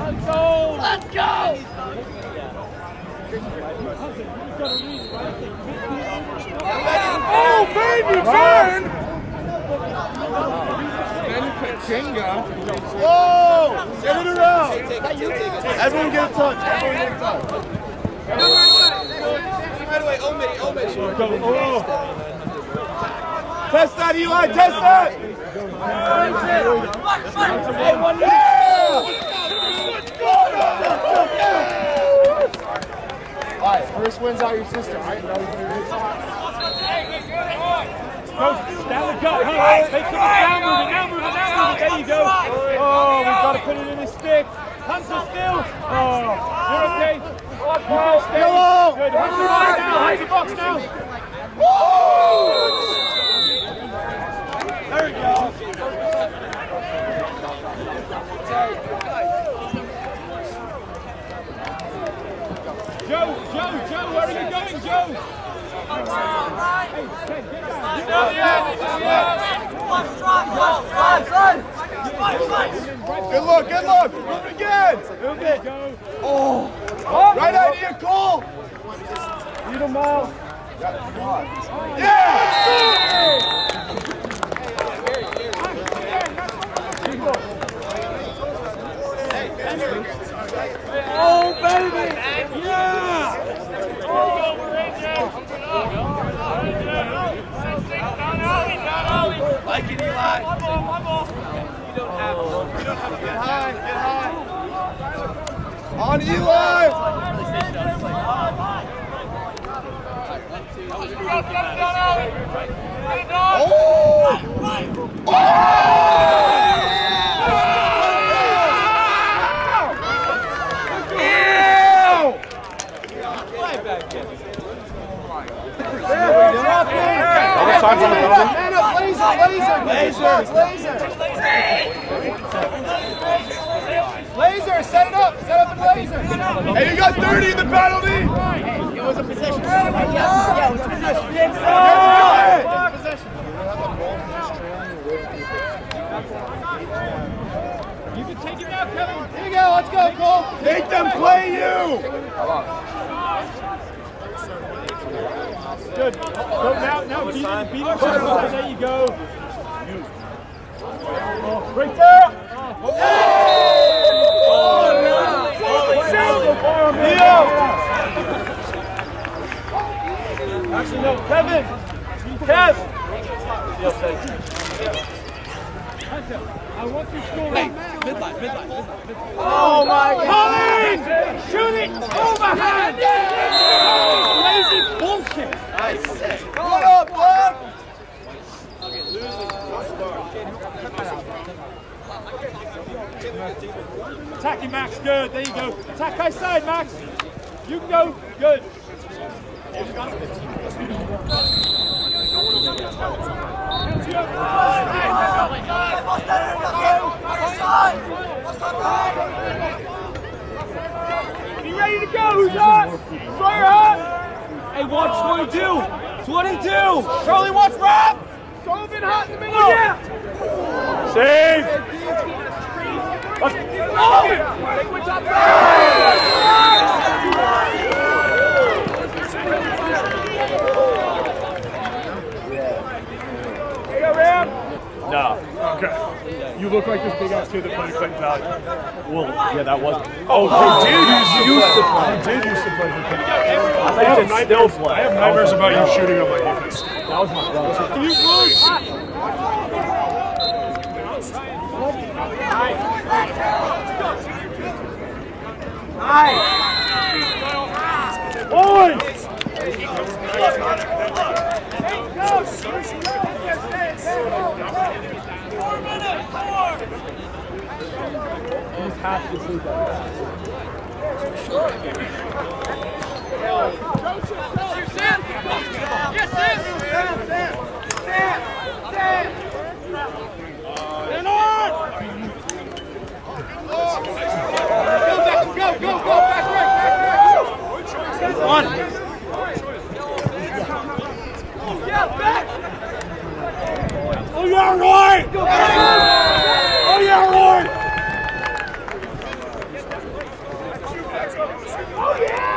Let's go! Oh, baby, turn! Whoa! Get it around! Everyone get a touch. Everyone get a touch. Right away, Omid. Test that, Eli! Test that! Hey, one Alright, first wins out your system, right? Down the gut, huh? Take some down moving. There you go. Oh, we've got to put it in his stick. Hunter still. Oh, you're okay. Yellow! Good. Hunter box now. There we go. Joe, where are you going, Joe? Good look. Move it again. Move it. Oh. Right idea, Cole. Lead him out. Yeah. Oh, baby. Yeah. Like it, Eli. One ball. You don't have it. Get high. On Eli. Laser, set it up and laser. Hey, you got 30 in the penalty. It was a possession. Yeah, it was a possession. You can take him out, Kevin. Here you go, let's go, Cole. Make them play you. Good. Go now beat him. There you go. Right there. Actually, no, Kevin. Kev. I want you to score. Midline. Oh my God! Shoot it! Overhand! Lazy bullshit! Nice. What up, Black? Attacking Max, good. There you go. Attack high side, Max. You can go. Good. Be ready to go. Who's on? Fire hot. Hey, watch 22. 22. Charlie, watch Rob. Sullivan hot in the middle. Yeah. Save. Let's go. No. Okay. You look like this big ass kid that played Clinton Valley. Well, yeah, that was. Oh, he used to play for Clinton. I have nightmares about you shooting on my defense. That was my brother. You Oi! He's half the sleep that. Go, back right. On. Yeah, back. Oh, yeah, Roy! Oh, yeah, Roy! Oh, yeah!